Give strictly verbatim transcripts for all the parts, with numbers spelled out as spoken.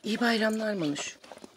İyi bayramlar Manuş.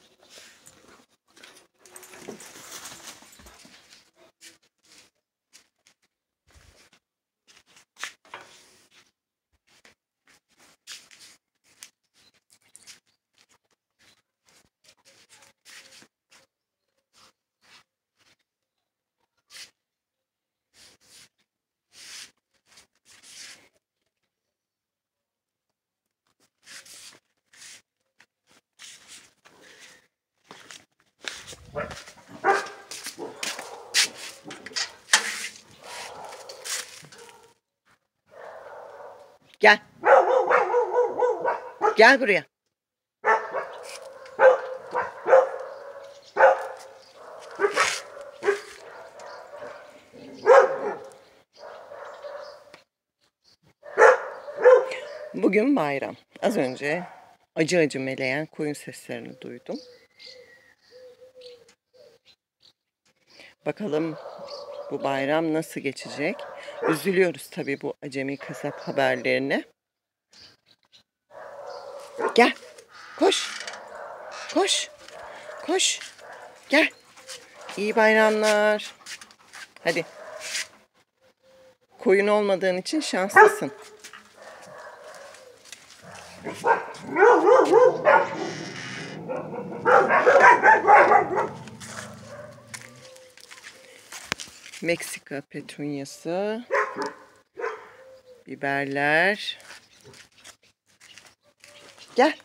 Gel. Gel buraya. Bugün bayram. Az önce acı acı meleyen koyun seslerini duydum. Bakalım bu bayram nasıl geçecek? Üzülüyoruz tabii bu acemi kasap haberlerine. Gel. Koş. Koş. Koş. Gel. İyi bayramlar. Hadi. Koyun olmadığın için şanslısın. Meksika petunyası, biberler. Gel.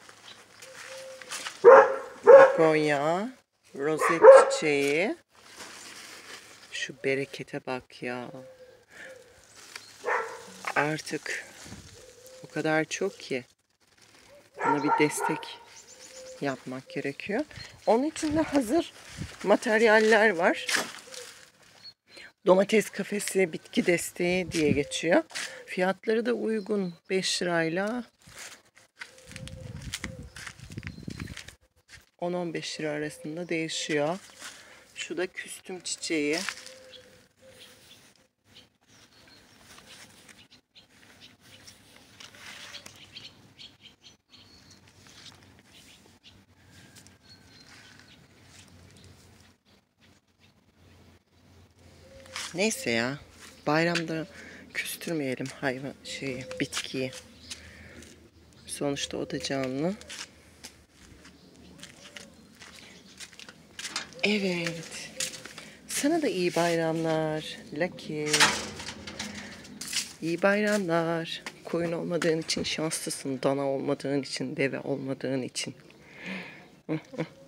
Konya, rozet çiçeği. Şu berekete bak ya. Artık o kadar çok ki buna bir destek yapmak gerekiyor. Onun için de hazır materyaller var. Domates kafesi, bitki desteği diye geçiyor. Fiyatları da uygun. beş lirayla on on beş lira arasında değişiyor. Şu da küstüm çiçeği. Neyse ya. Bayramda küstürmeyelim hayvan şeyi, bitkiyi. Sonuçta o da canlı. Evet. Sana da iyi bayramlar. Lucky. İyi bayramlar. Koyun olmadığın için şanslısın. Dana olmadığın için, deve olmadığın için.